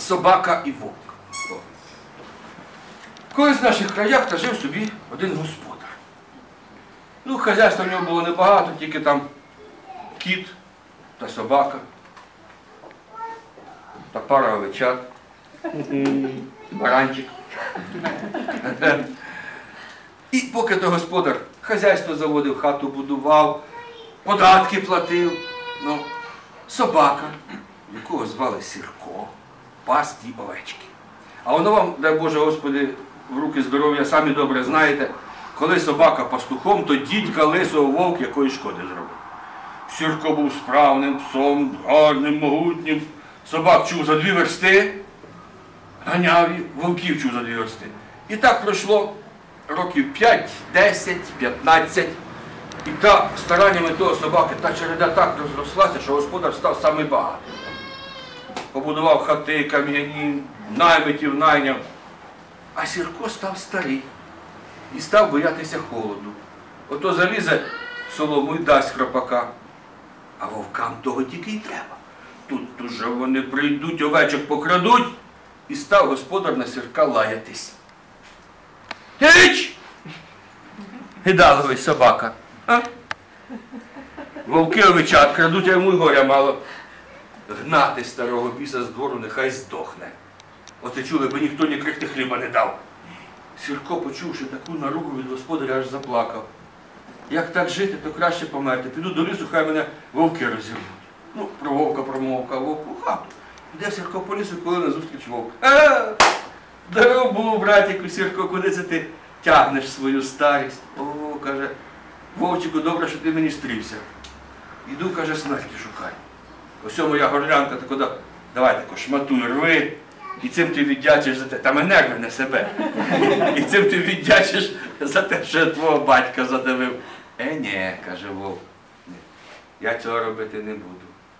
собака і вовк. Колись в наших краях та жив собі один господар. Ну, хазяйства в нього було небагато, тільки там кіт та собака, та пара овечат, баранчик. І поки то господар хазяйство заводив, хату будував, податки платив, ну, собака, якого звали Сірко, пас ті овечки. А воно вам, дай Боже Господи, в руки здоров'я, самі добре знаєте, коли собака пастухом, то дідька лисого вовк якої шкоди зробив. Сірко був справним псом, гарним, могутнім. Собак чув за 2 версти, ганяв їх, вовків чув за 2 версти. І так пройшло років 5, 10, 15. І та стараннями того собаки, та череда так розрослася, що господар став самий багатий. Побудував хати, кам'яні, наймитів найняв. А Сірко став старий і став боятися холоду. Ото залізе в солому і дасть хропака. А вовкам того тільки й треба. Тут уже вони прийдуть, овечок покрадуть, і став господар на Сірка лаятись. Гич! Гидаловий собака. А? Вовки овечат крадуть, а йому й горя мало. Гнати старого біса з двору, нехай здохне. Оце чули, бо ніхто ні крихти хліба не дав. Сірко, почувши таку наругу від господаря, аж заплакав. Як так жити, то краще померти. Піду до лісу, хай мене вовки розірвуть. Ну, про вовка промовка, а вовк у хату. Іде Сірко по лісу, коли назустріч вовк. Здоров був, братіку, Сірко, куди це ти тягнеш свою старість? О, каже, вовчику, добре, що ти мені стрівся. Іду, каже, смерті шукай. Ось моя горлянка, так куди, давай тако, шматуй, рви, і цим ти віддячиш за те, та мене нерви не себе. І цим ти віддячиш за те, що я твого батька задавив. Ні, каже вовк, я цього робити не буду.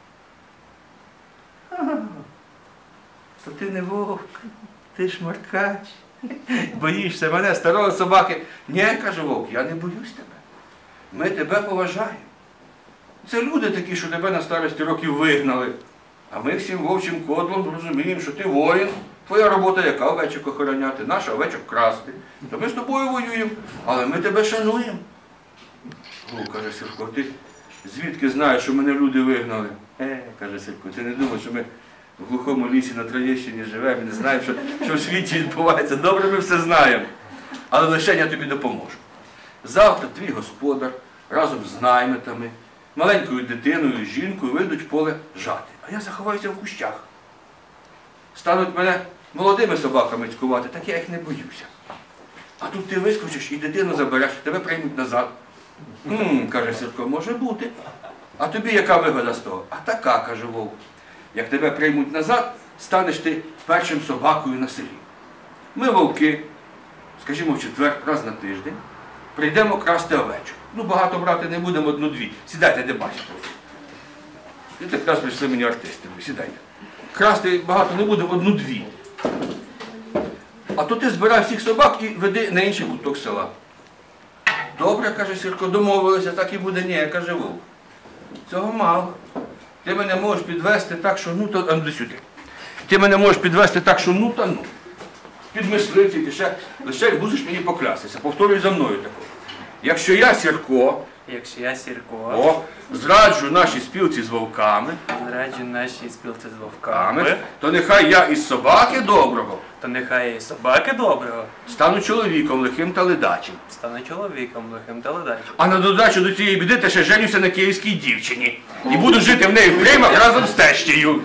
То ти не вовк, ти шмаркач. Боїшся мене, старого собаки. Ні, каже вовк, я не боюсь тебе. Ми тебе поважаємо. Це люди такі, що тебе на старості років вигнали. А ми всім вовчим кодлом розуміємо, що ти воїн. Твоя робота яка? Овечок охороняти, наша овечок красти. То ми з тобою воюємо, але ми тебе шануємо. О, каже Сірко, ти звідки знаєш, що мене люди вигнали? Каже Сірко, ти не думав, що ми в глухому лісі на Троєщині живемо і не знаємо, що в світі відбувається. Добре, ми все знаємо. Але лише я тобі допоможу. Завтра твій господар разом з наймитами, маленькою дитиною, жінкою вийдуть в поле жати. А я заховаюся в кущах. Стануть мене молодими собаками цькувати, так я їх не боюся. А тут ти вискочиш і дитину забереш, тебе приймуть назад. Каже Сірко, може бути. А тобі яка вигода з того? А така, каже вовк. Як тебе приймуть назад, станеш ти першим собакою на селі. Ми вовки, скажімо, в четвер, раз на тиждень, прийдемо красти овечок. Ну, багато брати не будемо, 1-2. Сідайте, де бачите. І так раз прийшли мені артисти, сідайте. Красти багато не будемо, 1-2. А то ти збирай всіх собак і веди на інший куток села. Добре, каже Сірко, домовилися, так і буде. Ні, каже вовк. Цього мало. Ти мене можеш підвести так, що ну, то до сюди. Ти мене можеш підвести так, що ну, та ну. Під мисливці, ти лише мусиш мені поклястися. Повторюй за мною такого. Якщо я Сірко, зраджу нашій спілці з вовками, то нехай я із собаки доброго, стану чоловіком лихим та ледачим. А на додачу до цієї біди та ще женюся на київській дівчині. І буду жити в неї в приймах разом з тещею.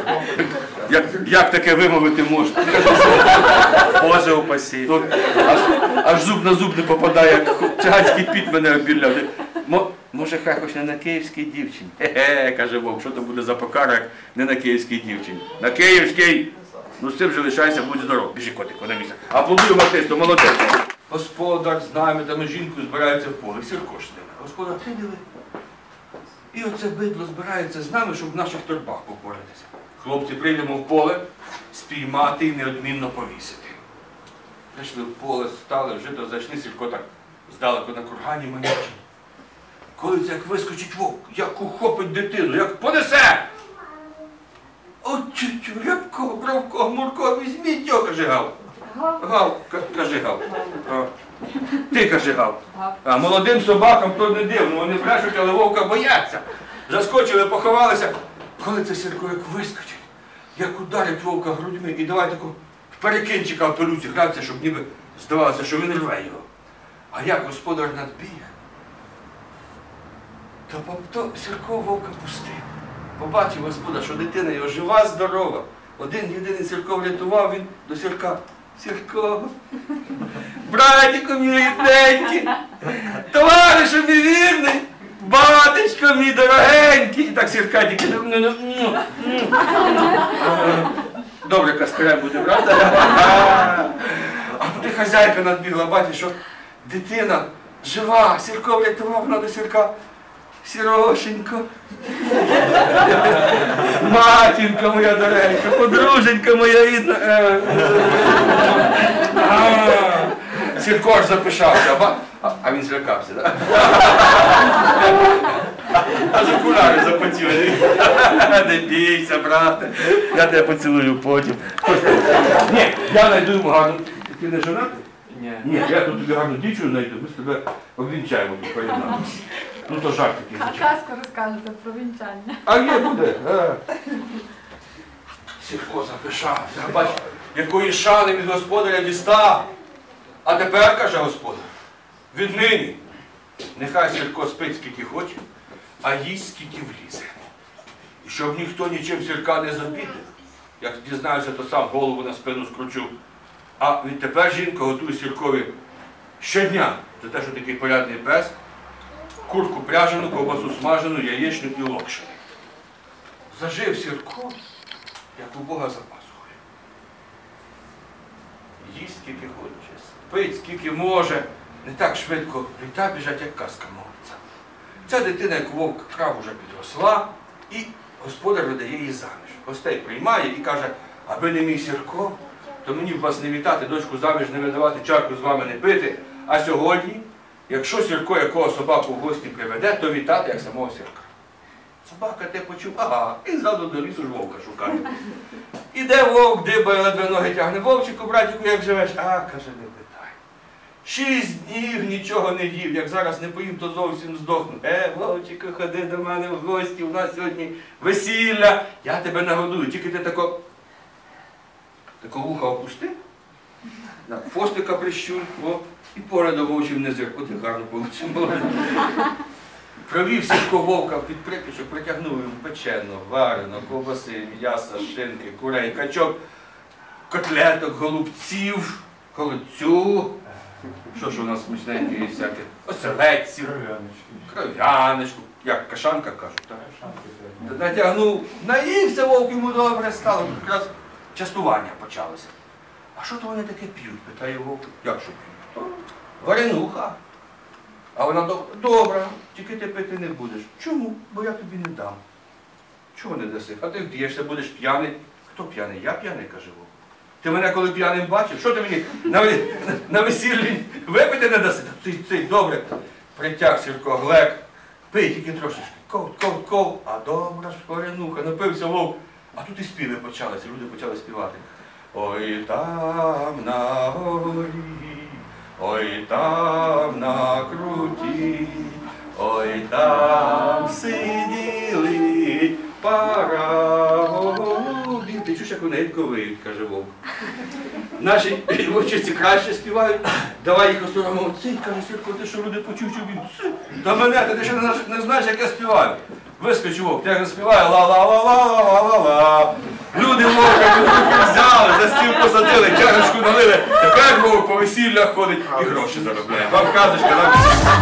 Як таке вимовити можна? Боже упасі. Аж зуб на зуб не попадає, як циганський піт мене обірляв. Може, хай хоч не на київській дівчині. Каже вовк, що то буде за покара, як не на київській дівчині. На київській! Ну з цим же лишайся, будь здоров. Біжи, котику, на місце. Аплодуємо артисту, молодець. Господар з наймитами жінкою збирається в поле. Сірко ж з ними. Господар, ти диви. І оце бидло збирається з нами, щоб в наших торбах попоратися. Хлопці, прийдемо в поле, спіймати і неодмінно повісити. Прийшли в поле, стали, в жито зайшли, Сірко так здалеку на кургані манячить. Коли це як вискочить вовк, як ухопить дитину, як понесе! От чуть рябко, бравко, Мурко, візьміть його, каже Гав. Гав, каже Гав. А. Ти, каже Гав. А молодим собакам то не дивно, вони брешуть, але вовка бояться. Заскочили, поховалися. Коли це Сірко як вискочить, як ударить вовка грудьми і давай таку в перекинчика в пилюці гратися, щоб ніби здавалося, що він рве його. А як господар надбіг, то Сірко вовка пустив. Побачив господар, що дитина його жива, здорова. Один єдиний Сірко врятував, він до Сірка. Сірко, братику мій рідненький, товаришу мій вірний, батечко мій дорогенький. І так Сірка тільки. Добре каскарем буде, правда? А туди хазяйка надбігла, бачить, що дитина жива, Сірко врятував, вона до Сірка. Сірошенько, матінка моя дорогенька, подруженька моя рідна. Сірко аж запишався, а він злякався, так? Аж окуляри запотіли. Не бійся, брате, я тебе поцілую потім. Ні, я знайду йому гарну. Ти не женатий? Ні. Ні, я тут тобі гарну дівчину знайду, ми з тебе обвінчаємо тут поєднання. Ну то жарт такий. А казку розкажете про вінчання. А є буде. Сірко запишався. Бач, якої шани від господаря дістав. А тепер, каже господар, віднині нехай Сірко спить скільки хоче, а їсть скільки влізе. І щоб ніхто нічим Сірка не забідив, як дізнаюся, то сам голову на спину скручу. А відтепер жінка готує Сіркові щодня за те, що такий порядний пес, курку пряжену, ковбасу смажену, яєчню і локшину. Зажив Сірко, як у Бога за пазухою. Їсть скільки хоче, спить скільки може, не так швидко літа біжать, як казка мовиться. Ця дитина, як вовк крав, уже підросла, і господар видає її заміж. Гостей приймає і каже, аби не мій Сірко, то мені б вас не вітати, дочку заміж не видавати, чарку з вами не пити. А сьогодні, якщо Сірко якого собаку в гості приведе, то вітати, як самого Сірка. Собака те почув, ага, і зразу до лісу ж вовка шукає. Іде вовк, дибає, ледве ноги тягне. Вовчику, братику, як живеш? А, каже, не питай. 6 днів нічого не їв, як зараз не поїм, то зовсім здохну. Вовчику, ходи до мене в гості, у нас сьогодні весілля, я тебе нагодую, тільки ти тако вуха опусти, хвостика прищур, і порадом вовчим не зир. От і гарно вийшло. Провів Сірко вовка під припічок, притягнув йому печено, варено, ковбаси, м'яса, шинки, курей, качок, котлеток, голубців, холодцю. Що ж у нас смачненьке є всяке? Оселедців, кров'яночку, як кашанка кажуть, так? Натягнув, наївся вовк, йому добре стало. Тут якраз частування почалося. А що то вони таке п'ють? Питає вовк. Як що п'ють? Варенуха. А вона добра, тільки ти пити не будеш. Чому? Бо я тобі не дам. Чого не даси? А ти вдієшся, будеш п'яний. Хто п'яний? Я п'яний, каже вовк. Ти мене коли п'яним бачив? Що ти мені на весіллі випити не даси? Цей, добре. Притяг Сірко глек. Пий тільки трошечки. Ков. А добра ж варенуха. Напився вовк. А тут і співи почалися, люди почали співати. Ой там на горі, ой там на круті, ой там сиділи пара голубів. Ти чуєш, як вони гидко виють, каже вовк. Наші вовчиці краще співають, давай їх осоромимо. Цить, каже Сірко, ти що люди почув, що він цить. Та мене, ти ще не знаєш, як я співаю. Вискочив вовк, як я співаю, ла-ла-ла-ла-ла-ла-ла. Люди вовка взяли, за стіл посадили, чашечку налили. Тепер вовк по весіллях ходить і гроші заробляє. Вам казочка, нам